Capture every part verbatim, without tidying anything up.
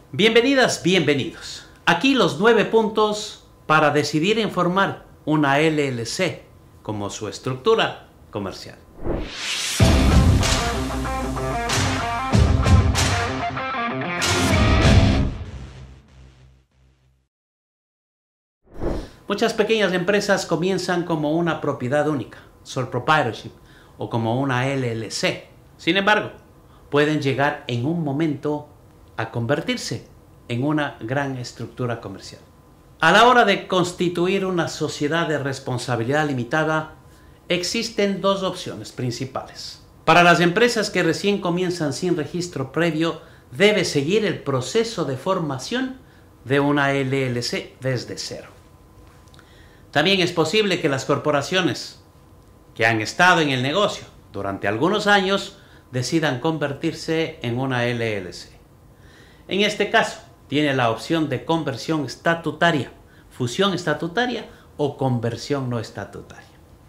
Bienvenidas, bienvenidos. Aquí los nueve puntos para decidir en formar una L L C como su estructura comercial. Muchas pequeñas empresas comienzan como una propiedad única, sole proprietorship, o como una L L C. Sin embargo, pueden llegar en un momento a convertirse en una gran estructura comercial. A la hora de constituir una sociedad de responsabilidad limitada, existen dos opciones principales. Para las empresas que recién comienzan sin registro previo, debe seguir el proceso de formación de una L L C desde cero. También es posible que las corporaciones que han estado en el negocio durante algunos años decidan convertirse en una L L C. En este caso, tiene la opción de conversión estatutaria, fusión estatutaria o conversión no estatutaria.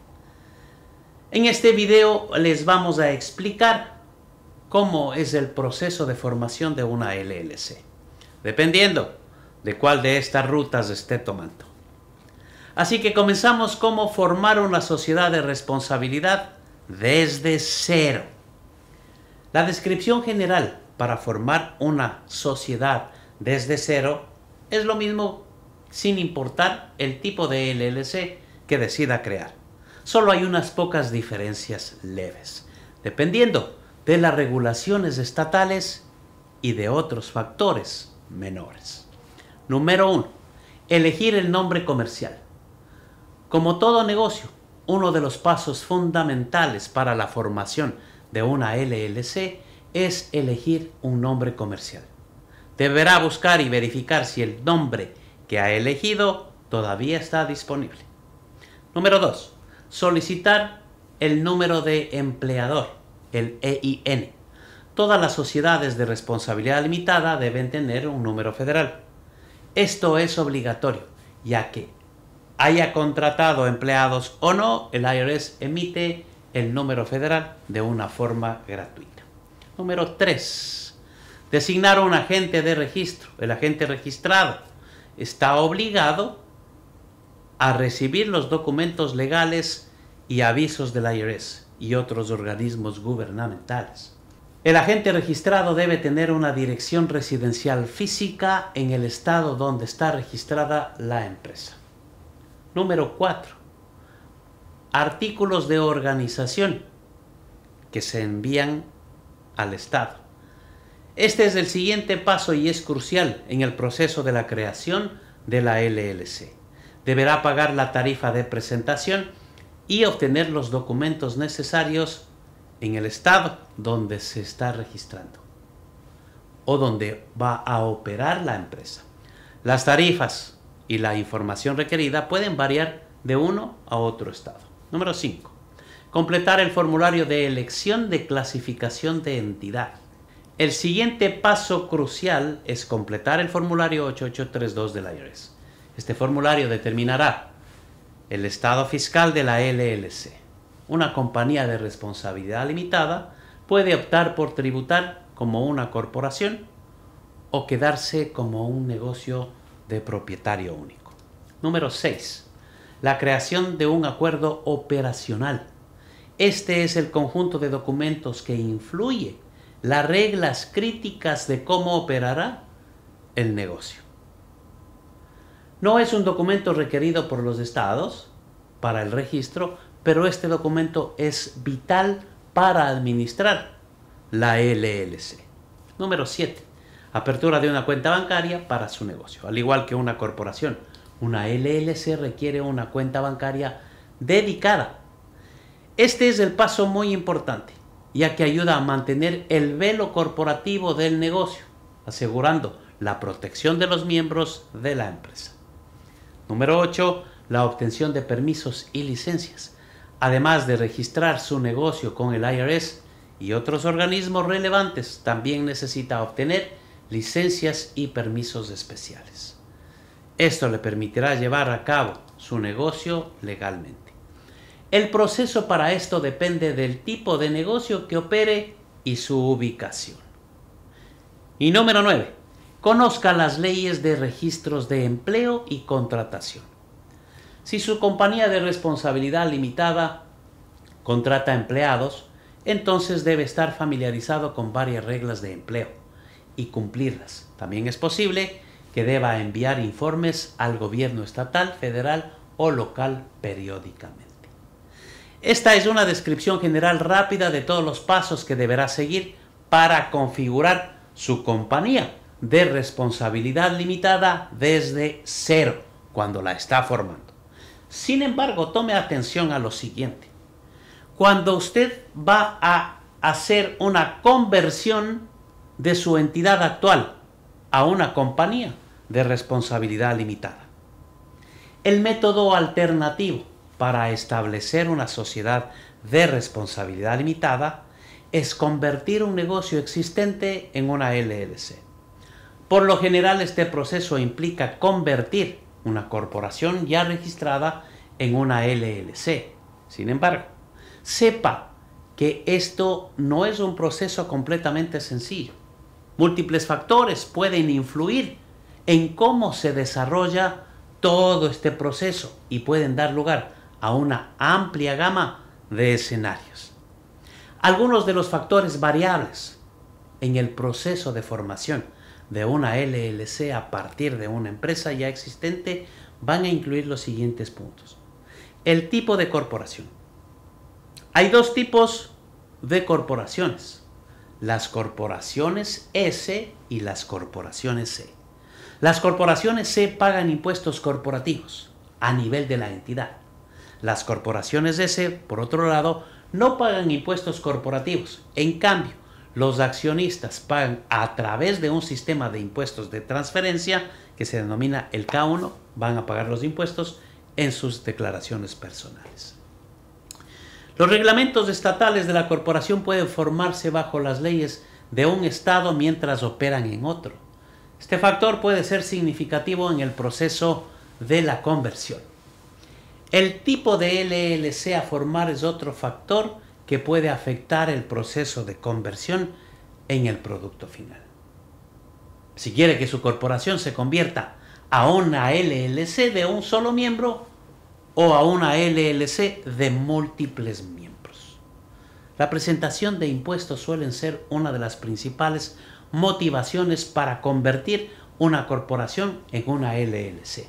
En este video les vamos a explicar cómo es el proceso de formación de una L L C, dependiendo de cuál de estas rutas esté tomando. Así que comenzamos cómo formar una sociedad de responsabilidad desde cero. La descripción general para formar una sociedad desde cero es lo mismo sin importar el tipo de L L C que decida crear. Solo hay unas pocas diferencias leves, dependiendo de las regulaciones estatales y de otros factores menores. Número uno. Elegir el nombre comercial. Como todo negocio, uno de los pasos fundamentales para la formación de una L L C es elegir un nombre comercial. Deberá buscar y verificar si el nombre que ha elegido todavía está disponible. Número dos. Solicitar el número de empleador, el E I N. Todas las sociedades de responsabilidad limitada deben tener un número federal. Esto es obligatorio, ya que haya contratado empleados o no, el I R S emite el número federal de una forma gratuita. Número tres. Designar un agente de registro. El agente registrado está obligado a recibir los documentos legales y avisos del I R S y otros organismos gubernamentales. El agente registrado debe tener una dirección residencial física en el estado donde está registrada la empresa. Número cuatro. Artículos de organización que se envían al Estado. Este es el siguiente paso y es crucial en el proceso de la creación de la L L C. Deberá pagar la tarifa de presentación y obtener los documentos necesarios en el estado donde se está registrando o donde va a operar la empresa. Las tarifas y la información requerida pueden variar de uno a otro estado. Número cinco. Completar el formulario de elección de clasificación de entidad. El siguiente paso crucial es completar el formulario ocho ocho tres dos del I R S. Este formulario determinará el estado fiscal de la L L C. Una compañía de responsabilidad limitada puede optar por tributar como una corporación o quedarse como un negocio de propietario único. Número seis. La creación de un acuerdo operacional. Este es el conjunto de documentos que influye las reglas críticas de cómo operará el negocio. No es un documento requerido por los estados para el registro, pero este documento es vital para administrar la L L C. Número siete. Apertura de una cuenta bancaria para su negocio. Al igual que una corporación, una L L C requiere una cuenta bancaria dedicada. Este es el paso muy importante, ya que ayuda a mantener el velo corporativo del negocio, asegurando la protección de los miembros de la empresa. Número ocho. La obtención de permisos y licencias. Además de registrar su negocio con el I R S y otros organismos relevantes, también necesita obtener licencias y permisos especiales. Esto le permitirá llevar a cabo su negocio legalmente. El proceso para esto depende del tipo de negocio que opere y su ubicación. Y número nueve. conozca las leyes de registros de empleo y contratación. Si su compañía de responsabilidad limitada contrata empleados, entonces debe estar familiarizado con varias reglas de empleo y cumplirlas. También es posible que deba enviar informes al gobierno estatal, federal o local periódicamente. Esta es una descripción general rápida de todos los pasos que deberá seguir para configurar su compañía de responsabilidad limitada desde cero, cuando la está formando. Sin embargo, tome atención a lo siguiente. Cuando usted va a hacer una conversión de su entidad actual a una compañía de responsabilidad limitada, el método alternativo para establecer una sociedad de responsabilidad limitada es convertir un negocio existente en una L L C. Por lo general, este proceso implica convertir una corporación ya registrada en una L L C. Sin embargo, sepa que esto no es un proceso completamente sencillo. Múltiples factores pueden influir en cómo se desarrolla todo este proceso y pueden dar lugar a una amplia gama de escenarios. Algunos de los factores variables en el proceso de formación de una L L C a partir de una empresa ya existente van a incluir los siguientes puntos. El tipo de corporación. Hay dos tipos de corporaciones: las corporaciones S y las corporaciones C. Las corporaciones C pagan impuestos corporativos a nivel de la entidad. Las corporaciones S, por otro lado, no pagan impuestos corporativos. En cambio, los accionistas pagan a través de un sistema de impuestos de transferencia que se denomina el K uno, van a pagar los impuestos en sus declaraciones personales. Los reglamentos estatales de la corporación pueden formarse bajo las leyes de un estado mientras operan en otro. Este factor puede ser significativo en el proceso de la conversión. El tipo de L L C a formar es otro factor que puede afectar el proceso de conversión en el producto final. Si quiere que su corporación se convierta a una L L C de un solo miembro o a una L L C de múltiples miembros. La presentación de impuestos suelen ser una de las principales motivaciones para convertir una corporación en una L L C.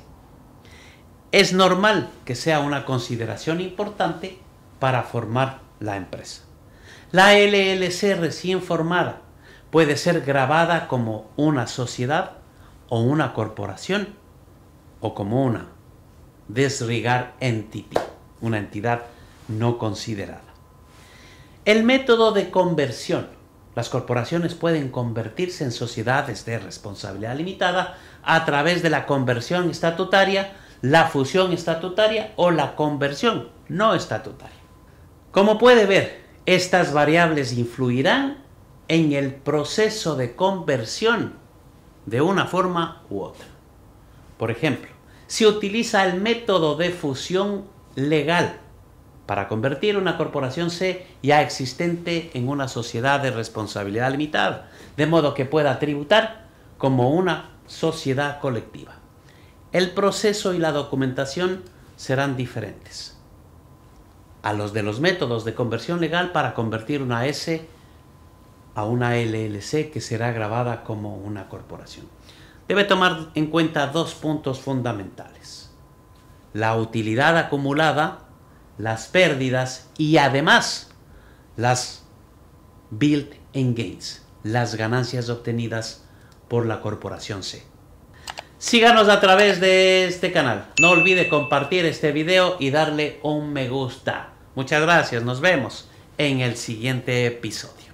Es normal que sea una consideración importante para formar la empresa. La L L C recién formada puede ser grabada como una sociedad o una corporación o como una disregard entity, una entidad no considerada. El método de conversión. Las corporaciones pueden convertirse en sociedades de responsabilidad limitada a través de la conversión estatutaria, la fusión estatutaria o la conversión no estatutaria. Como puede ver, estas variables influirán en el proceso de conversión de una forma u otra. Por ejemplo, si utiliza el método de fusión legal para convertir una corporación C ya existente en una sociedad de responsabilidad limitada, de modo que pueda tributar como una sociedad colectiva. El proceso y la documentación serán diferentes a los de los métodos de conversión legal para convertir una S a una L L C que será grabada como una corporación. Debe tomar en cuenta dos puntos fundamentales: la utilidad acumulada, las pérdidas y además las built-in gains, las ganancias obtenidas por la corporación C. Síganos a través de este canal. No olvide compartir este video y darle un me gusta. Muchas gracias. Nos vemos en el siguiente episodio.